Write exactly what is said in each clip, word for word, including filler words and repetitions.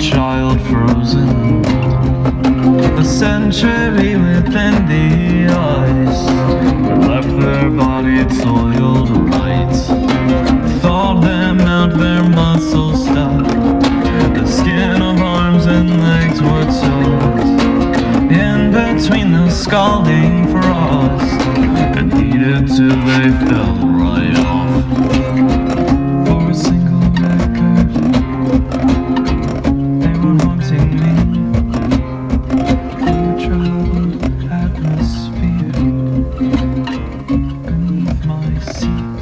child frozen, a century within the ice, left their body soiled right, thawed them out, their muscles stuck, the skin of arms and legs were choked in between the scalding frost, and heated till they fell right off. For a single record, they were haunting me. For a troubled atmosphere beneath my seat.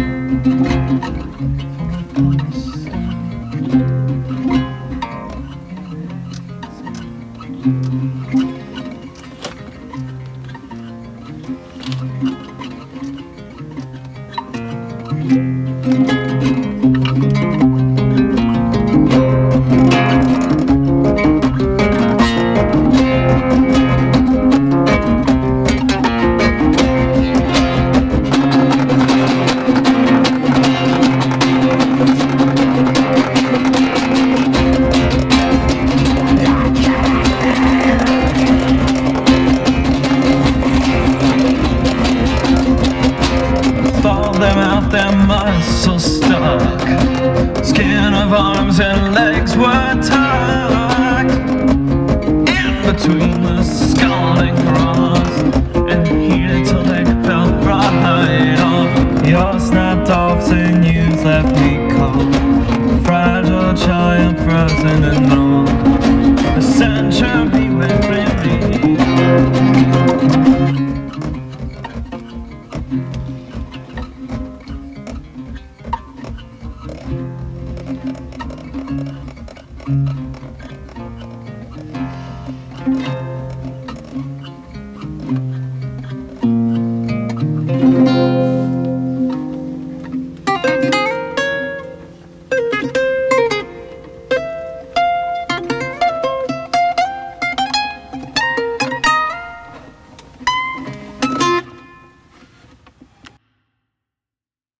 For a poster.